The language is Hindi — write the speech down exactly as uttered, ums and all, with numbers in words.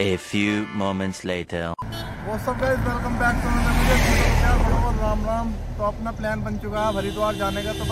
A few moments later. वो सब guys welcome back to another video. Ram Ram. तो अपना प्लान बन चुका है हरिद्वार जाने का। तो